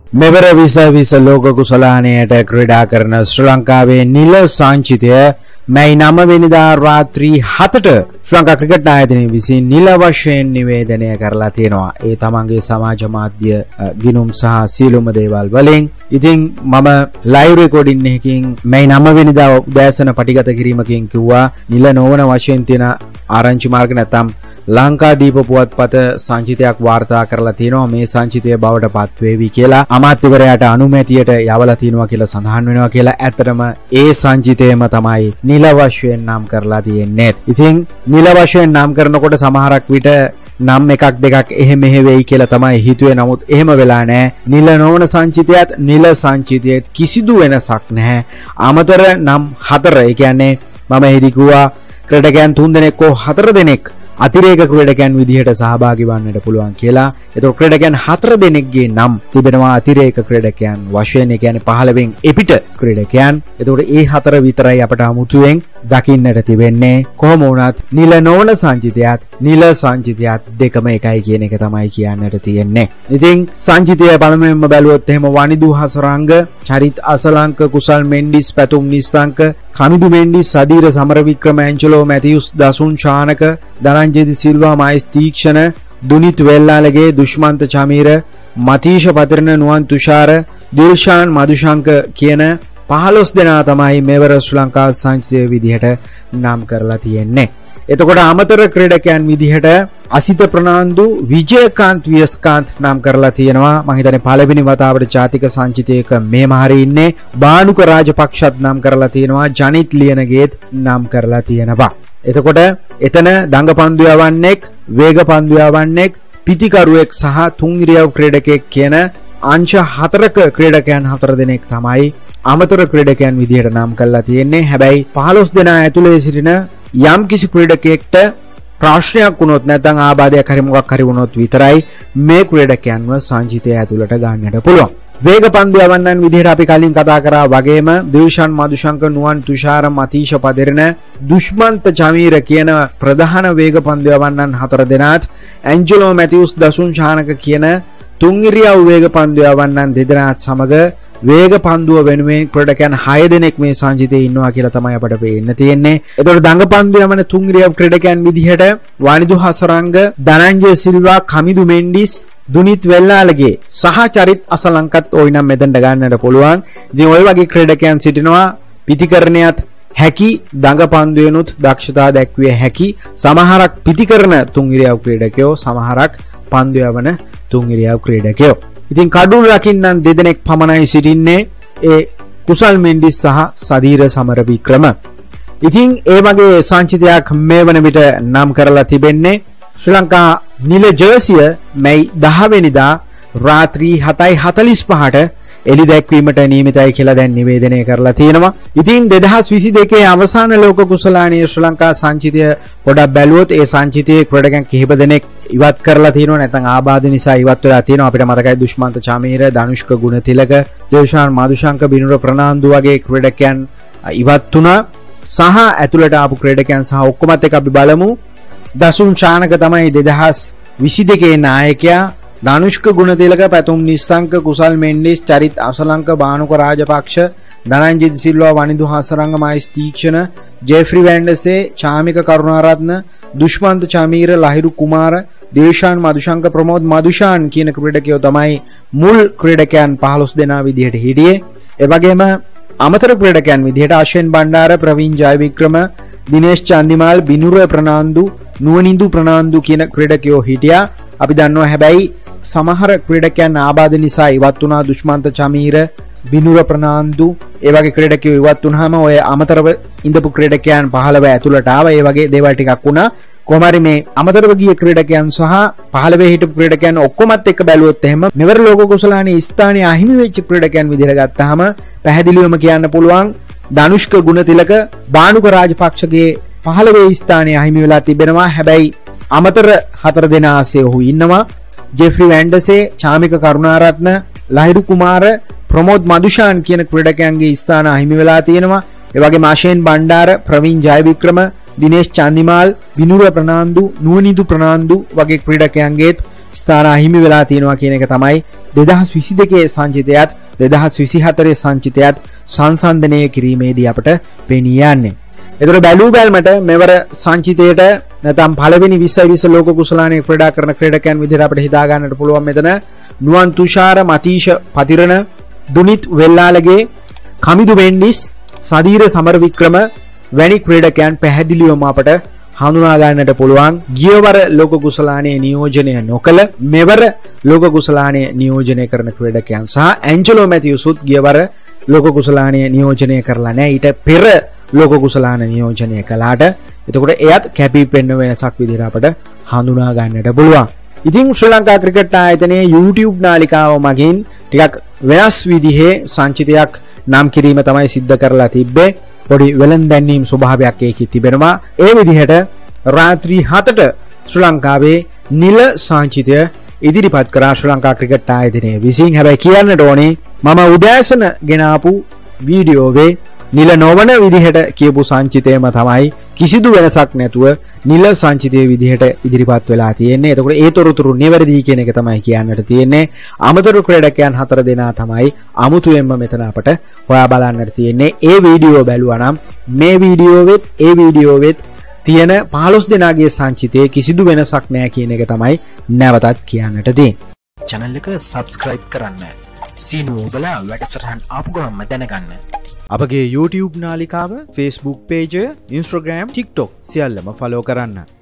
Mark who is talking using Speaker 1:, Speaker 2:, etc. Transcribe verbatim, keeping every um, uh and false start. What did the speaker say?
Speaker 1: මෙවර විස විස ලෝක කුසලානයට ක්‍රීඩා කරන ශ්‍රී ලංකාවේ නිල සංචිතය මැයි නවය වෙනිදා රාත්‍රී හතට ශ්‍රී ලංකා ක්‍රිකට් ආයතනය විසින් නිල වශයෙන් නිවේදනය කරලා තියෙනවා. ඒ තමන්ගේ සමාජ මාධ්‍ය ගිණුම් සහ සියලුම දේවල් වලින්. ඉතින් මම ලයිව් රෙකෝඩින් එකකින් මැයි නවය වෙනිදා උදෑසන පටිගත කිරීමකින් කිව්වා නිල නොවන වශයෙන් තියෙන ආරංචි මාර්ග නැත්නම් ලංකාදීප පුවත්පත සංචිතයක් වාර්තා කරලා තියෙනවා. මේ සංචිතය බවට පත් වේවි කියලා අමාත්‍යවරයාට අනුමැතියට යවලා තියෙනවා කියලා සඳහන් වෙනවා කියලා. ඇත්තටම ඒ සංචිතයම තමයි නිල වශයෙන් නම් කරලා තියෙන්නේ. ඉතින් නිල වශයෙන් නම් කරනකොට සමහරක් විට නම් එකක් දෙකක් එහෙ මෙහෙ වෙයි කියලා තමයි හිතුවේ. නමුත් එහෙම වෙලා නැහැ. නිල නොවන සංචිතයත් නිල සංචිතයත් කිසිදු වෙනසක් නැහැ. අමතර නම් හතර. ඒ කියන්නේ මම එහිදී කිව්වා ක්‍රීඩකයන් තුන් දෙනෙක් හෝ හතර දෙනෙක් අතිරේක ක්‍රීඩකයන් විදිහට සහභාගී වන්නට පුළුවන් කියලා. ඒතකොට ක්‍රීඩකයන් හතර දෙනෙක්ගේ නම් තිබෙනවා අතිරේක ක්‍රීඩකයන් වශයෙන්. ඒ කියන්නේ පහළවෙන් එපිට ක්‍රීඩකයන්. ඒතකොට ඒ හතර විතරයි අපට අමුතුවෙන් දකින්නට තිබෙන්නේ. කොහොම වුණත් නිල නොවන සංචිතයත් නිල සංචිතයත් දෙකම එකයි කියන එක තමයි කියන්නට තියෙන්නේ. ඉතින් සංචිතය පළමුවෙන්ම බැලුවොත් එහෙම වනිදු හසරංග, චරිත් අසලංක, කුසල් මෙන්ඩිස්, පැතුම් නිස්සංක, කමිදු මෙන්ඩිස්, සදීර සමරවික්‍රම, ඇන්ජලෝ මැතියුස්, දසුන් ශානක, දනංජිත සිල්වා, මයිස් තීක්ෂණ, දුනිත් වෙල්ලාලගේ, දුෂ්මන්ත චමීර, මතීෂ පතිරණ, නුවන් තුෂාර, දිල්ෂාන් මදුශංක කියන පහළොස් දෙනා තමයි මෙවර ශ්‍රී ලංකා සංචිතය විදිහට නම් කරලා තියෙන්නේ. එතකොට අමතර ක්‍රීඩකයන් විදිහට අසිත ප්‍රනාන්දු, විජයකාන්ත් වියස්කාන්ත් නම් කරලා තියෙනවා. මම හිතන්නේ පළවෙනි වතාවට ජාතික සංචිතයක මේම හරිය ඉන්නේ. බානුක රාජපක්ෂත් නම් කරලා තියෙනවා. ජනිත් ලියනගේත් නම් කරලා තියෙනවා. එතකොට එතන දඟ පන්දු යවන්නෙක්, වේග පන්දු යවන්නෙක්, පිතිකරුවෙක් සහ තුන් ඉරියව් ක්‍රීඩකයෙක් කියන අංශ හතරක ක්‍රීඩකයන් හතර දෙනෙක් තමයි අමතර ක්‍රීඩකයන් විදිහට නම් කරලා තියෙන්නේ. හැබැයි පහළොස් දෙනා ඇතුළේ සිටින යම් කිසි ක්‍රීඩකයෙක්ට ප්‍රශ්නයක් වුණොත් නැත්නම් ආබාධයක් හරි මොකක් හරි වුණොත් විතරයි මේ ක්‍රීඩකයන්ව සංචිතය ඇතුළට ගන්නට පුළුවන්. වේග පන්දු යවන්නන් විදිහට අපි කලින් කතා කරා වගේම දිල්ෂාන් මදුශංක, නුවන් තුෂාර, මතීෂ පදිරණ, දුෂ්මන්ත චමීර කියන ප්‍රධාන වේග පන්දු යවන්නන් හතර දෙනාත්, ඇන්ජලෝ මැතියුස්, දසුන් ශානක කියන තුන් ඉරියව් වේග පන්දු යවන්නන් දෙදෙනාත් සමග වේග පන්දුව වෙනුවෙන් ක්‍රීඩකයන් හය දෙනෙක් මේ සංචිතයේ ඉන්නවා කියලා තමයි අපට පේන්න තියෙන්නේ. එතකොට දඟ පන්දු යවන තුන් ඉරියව් ක්‍රීඩකයන් විදිහට වනිදු හසරංග, ධනංජය සිල්වා, කමිදු මෙන්ඩිස්, දුනිත් වෙල්ලාලගේ සහ චරිත් අසලංකත් ওই නම් මෙතෙන්ට ගන්නට පුළුවන්. ඉතින් ওই වගේ ක්‍රීඩකයන් සිටිනවා. පිතිකරණයත් හැකි, දඟ පන්දුවෙනුත් දක්ෂතා දැක්විය හැකි. සමහරක් පිතිකරණ තුන් ඉරියව් ක්‍රීඩකයෝ, සමහරක් පන්දු යවන තුන් ඉරියව් ක්‍රීඩකයෝ. ඉතින් කඩුල් රකින්නන් දෙදෙනෙක් පමණයි සිටින්නේ. ඒ කුසල් මෙන්ඩිස් සහ සදීර සමරවික්‍රම. ඉතින් ඒ වගේ සංචිතයක් මේ වන විට නම් කරලා තිබෙන්නේ. ශ්‍රී ලංකා නිල ජර්සිය මැයි දහ වෙනිදා රාත්‍රී හතයි හතලිස් පහට එළි දැක්වීමට නියමිතයි කියලා දැන් නිවේදනය කරලා තියෙනවා. ඉතින් දෙදහස් විසි දෙකේ අවසාන ලෝක කුසලානයේ ශ්‍රී ලංකා සංචිතය පොඩක් බැලුවොත් ඒ සංචිතයේ ක්‍රීඩකයන් කිහිප දෙනෙක් ඉවත් කරලා තියෙනවා. නැත්නම් ආබාධ නිසා ඉවත් වෙලා තියෙනවා. අපිට මතකයි දුෂ්මන්ත චමීර, ධනුෂ්ක ගුණතිලක, දේශාන් මදුශංක, බිනුර ප්‍රනාන්දු වගේ ක්‍රීඩකයන් ඉවත් වුණා. සහ ඇතුළට ආපු ක්‍රීඩකයන් සහ ඔක්කොමත් එක අපි බලමු. දසුන් ශානක තමයි දෙදහස් විසි දෙකේ නායකයා. ධනුෂ්ක ගුණතිලක, පැතුම් නිස්සංක, කුසල් මෙන්ඩිස්, චරිත් අසලංක, බානුක රාජපක්ෂ, ධනංජිත් සිල්වා, වනිදු හසරංග, මයිස් තීක්ෂණ, ජෙෆ්රි වැන්ඩසේ, චාමික කරුණාරත්න, දුෂ්මන්ත චමීර, ලහිරු කුමාර, දේශාන් මදුශංක, ප්‍රමෝද් මදුෂාන් කියන ක්‍රීඩකයෝ තමයි මුල් ක්‍රීඩකයන් පහළොස් දෙනා විදිහට හිටියේ. ඒ වගේම අමතර ක්‍රීඩකයන් විදිහට අශ්වෙන් බණ්ඩාර, ප්‍රවීන් ජයවික්‍රම, දිනේෂ් චන්දිමාල්, බිනුර ප්‍රනාන්දු, නුවනින්දු ප්‍රනාන්දු කියන ක්‍රීඩකයෝ හිටියා. අපි දන්නවා හැබැයි සමහර ක්‍රීඩකයන් ආබාධ නිසා ඉවත් වුණා. දුෂ්මන්ත චමීර, බිනුර ප්‍රනාන්දු ඒ වගේ ක්‍රීඩකයෝ ඉවත් වුණාම ඔය අමතරව ඉඳපු ක්‍රීඩකයන් පහළව ඇතුළට ආවා. ඒ වගේ දේවල් ටිකක් වුණා. කොහොම හරි මේ අමතරව ගිය ක්‍රීඩකයන් සහ පහළවේ හිටපු ක්‍රීඩකයන් ඔක්කොමත් එක්ක බැලුවොත් එහෙම මෙවර ලෝක කුසලානයේ ස්ථානීය අහිමි වෙච්ච ක්‍රීඩකයන් විදිහට ගත්තාම පැහැදිලිවම කියන්න පුළුවන් ධනුෂ්ක ගුණතිලක, බානුක රාජපක්ෂගේ පහළවේ ස්ථානයේ අහිමි වෙලා තිබෙනවා. හැබැයි අමතර හතර දෙනා ආසේ ඔහු ඉන්නවා. ජෙෆ්රි වැන්ඩසේ, චාමික කරුණාරත්න, ලහිරු කුමාර, ප්‍රමෝද් මදුෂාන් කියන ක්‍රීඩකයන්ගේ ස්ථාන අහිමි වෙලා තියෙනවා. ඒ වගේම ආශේන් බණ්ඩාර, ප්‍රවීන් ජයවික්‍රම, දිනේෂ් චන්දිමාල්, බිනුර ප්‍රනාන්දු, නුවනිදු ප්‍රනාන්දු වගේ ක්‍රීඩකයන්ගේත් ස්ථාන අහිමි වෙලා තියෙනවා කියන එක තමයි දෙදහස් විසිදෙකේ සංචිතයත් දෙදහස් විසිහතරේ සංචිතයත් සංසන්දනය කිරීමේදී අපට පෙනී යන්නේ. ඒතර බැලූ බැලමට මෙවර සංචිතයට නැත්නම් පළවෙනි විස්සයි විස්ස ලෝක කුසලානයේ ක්‍රීඩා කරන ක්‍රීඩකයන් විදිහට අපිට හිතා ගන්නට පුළුවන් මෙතන නුවන් තුෂාර මතීෂ පතිරණ දුනිත් වෙල්ලාලගේ කමිදු වෙන්ඩිස් සදීර සමරවික්‍රම වැනි ක්‍රීඩකයන් පැහැදිලිවම අපට හඳුනා ගන්නට පුළුවන් ගියවර ලෝක කුසලානයේ නියෝජනය නොකළ මෙවර ලෝක කුසලානයේ නියෝජනය කරන ක්‍රීඩකයන් සහ ඇන්ජලෝ මැතිව්ස්ුත් ගියවර ලෝක කුසලානයේ නියෝජනය කරලා නැහැ. ඊට පෙර ලෝක කුසලාන නියෝජනය කළාට එතකොට එයත් කැපී පෙනෙන වෙනසක් විදිහට අපට හඳුනා ගන්නට පුළුවන්. ඉතින් ශ්‍රී ලංකා ක්‍රිකට් ආයතනයේ YouTube නාලිකාව මගින් ටිකක් වෙනස් විදිහේ සංචිතයක් නම් කිරීම තමයි සිද්ධ කරලා තිබ්බේ. පොඩි වෙලෙන්දැන්වීම් ස්වභාවයක් ඒකේ තිබෙනවා. ඒ විදිහට රාත්‍රී හතට ශ්‍රී ලංකාවේ නිල සංචිතය ඉදිරිපත් කරා ශ්‍රී ලංකා ක්‍රිකට් ආයතනයේ විසින්. හැබැයි කියන්නට ඕනේ මම උදෑසන ගෙන ආපු වීඩියෝවේ නිල නොවන විදිහට කියපු සංචිතයම තමයි කිසිදු වෙනසක් නැතුව නිල සංචිතයේ විදිහට ඉදිරිපත් වෙලා තියෙන්නේ. එතකොට ඒ තොරතුරු නිවැරදි කියන එක තමයි කියන්නට තියෙන්නේ. අමතර ක්‍රීඩකයන් හතර දෙනා තමයි අමුතුවෙන්ම මෙතන අපට හොයා බලන්නට තියෙන්නේ. ඒ වීඩියෝ බැලුවා නම් මේ වීඩියෝවෙත් ඒ වීඩියෝවෙත් තියෙන පහළොස් දෙනාගේ සංචිතයේ කිසිදු වෙනසක් නැහැ කියන එක තමයි නැවතත් කියන්නට තියෙන්නේ.
Speaker 2: channel එක subscribe කරන්න. සීනුව ඔබලා වැඩසටහන් ආපු ගමන්ම දැනගන්න.
Speaker 1: අපගේ YouTube නාලිකාව, Facebook page, Instagram, TikTok සියල්ලම follow කරන්න.